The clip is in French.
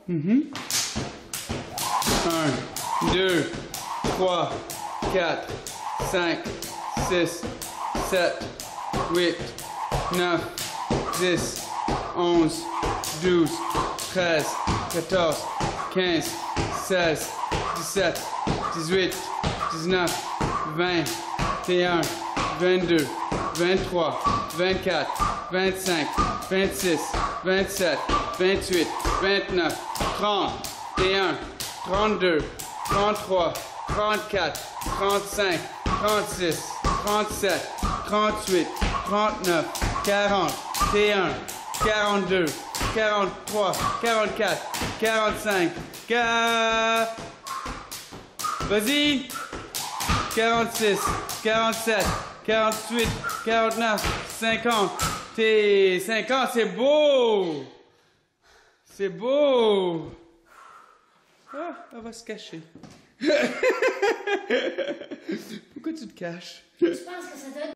1, 2, 3, 4, 5, 6, 7, 8, 9, 10, 11, 12, 13, 14, 15, 16, 17, 18, 19, 20, 21, 22, 23, 24, 25, 26, 27, 28, 29, 30, 31, 32, 33, 34, 35, 36, 37, 38, 39, 40, 41, 42, 43, 44, 45, 40... Vas-y! 46, 47, 48, 49, 50. T'es 50, c'est beau! C'est beau! Ah, elle va se cacher. Pourquoi tu te caches? Je pense que ça doit être